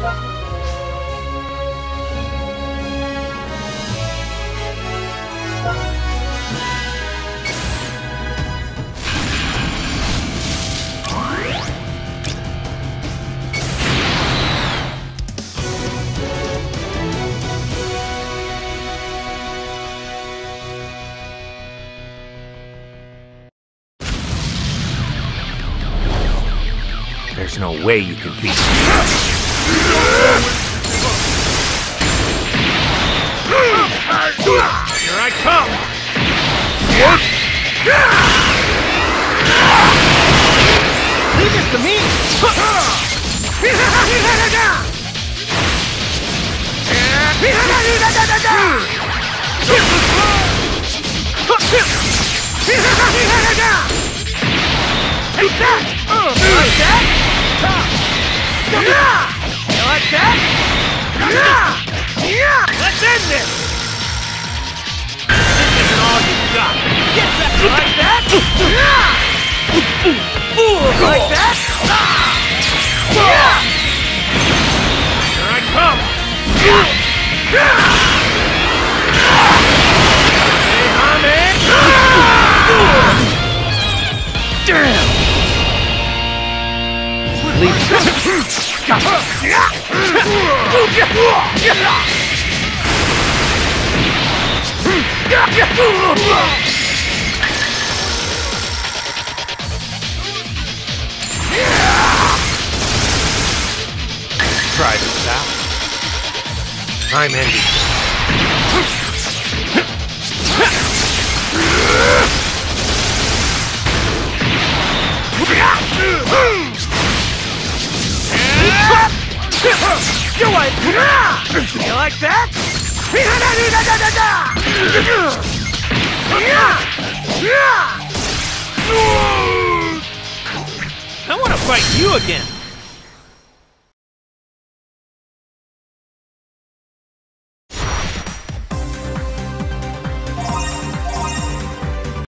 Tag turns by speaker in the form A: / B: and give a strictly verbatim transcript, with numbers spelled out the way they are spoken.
A: There's no way you can beat me. Here I come!
B: Leave this to me!
C: Take that! Like that? You like that? Let's end this! This isn't all you got! Get back! Like that? Like that? Here I come! Hey, homie! Damn!
A: Leave. Try this out. I'm ending.
C: You like You like that?
B: I want to fight you again!